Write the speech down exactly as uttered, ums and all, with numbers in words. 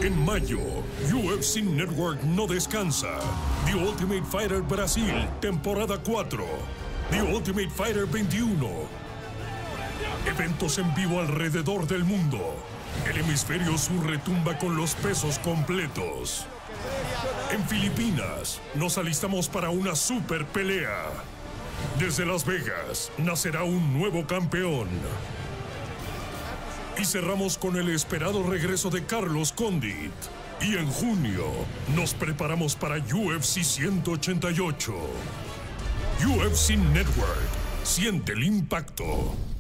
En mayo, U F C Network no descansa. The Ultimate Fighter Brasil, temporada cuatro. The Ultimate Fighter veintiuno. Eventos en vivo alrededor del mundo. El hemisferio sur retumba con los pesos completos. En Filipinas, nos alistamos para una super pelea. Desde Las Vegas, nacerá un nuevo campeón. Y cerramos con el esperado regreso de Carlos Condit. Y en junio, nos preparamos para U F C ciento ochenta y ocho. U F C Network. Siente el impacto.